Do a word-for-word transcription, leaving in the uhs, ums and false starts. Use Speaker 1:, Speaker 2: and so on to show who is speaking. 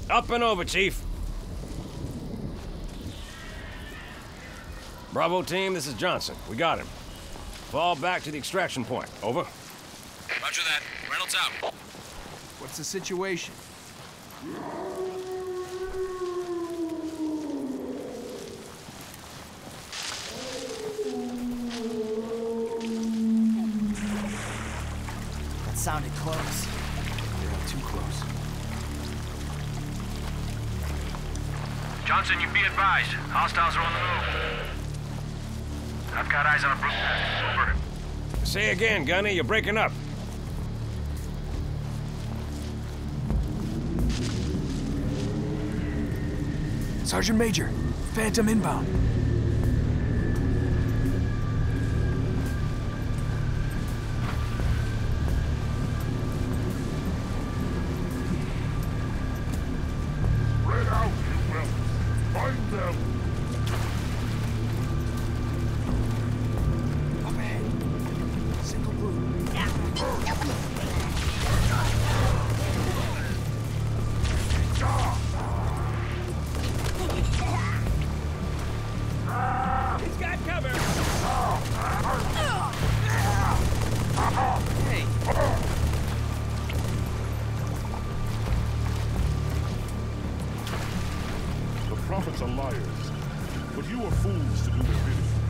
Speaker 1: Up and over, Chief. Bravo team, this is Johnson. We got him. Fall back to the extraction point. Over.
Speaker 2: Roger that. Reynolds out.
Speaker 3: What's the situation?
Speaker 4: That sounded close.
Speaker 3: Yeah, too close.
Speaker 5: Johnson, you be advised. Hostiles are on the move. I've got eyes on a brute nest. Over.
Speaker 1: Say again, Gunny. You're breaking up.
Speaker 3: Sergeant Major, Phantom inbound.
Speaker 6: Spread out, you will. Find them.
Speaker 3: Up ahead. Single group.
Speaker 1: He's got cover.
Speaker 3: Hey.
Speaker 6: The prophets are liars, but you are fools to do their bidding.